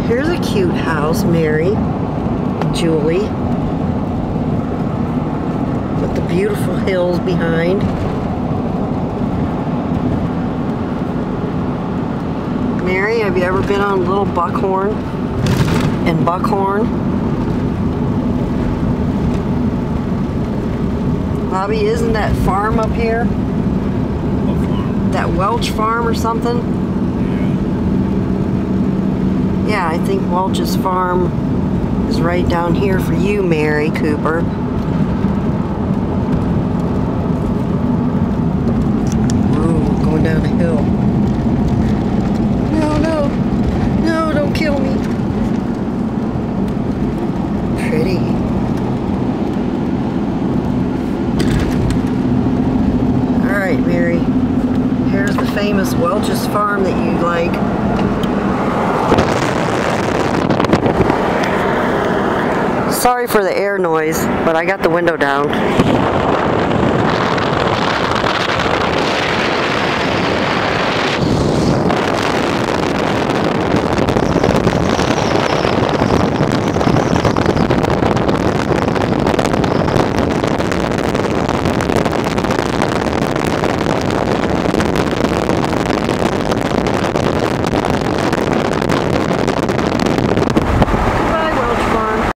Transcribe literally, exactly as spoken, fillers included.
Here's a cute house, Mary and Julie, with the beautiful hills behind. Mary, have you ever been on Little Buckhorn in Buckhorn? Bobby, isn't that farm up here? What farm? That Welch farm or something? Yeah. Yeah, I think Welch's farm is right down here for you, Mary Cooper. Ooh, going down a hill. No, no, no, don't kill me. Pretty. Alright, Mary. Here's the famous Welch's farm that you like. Sorry for the air noise, but I got the window down.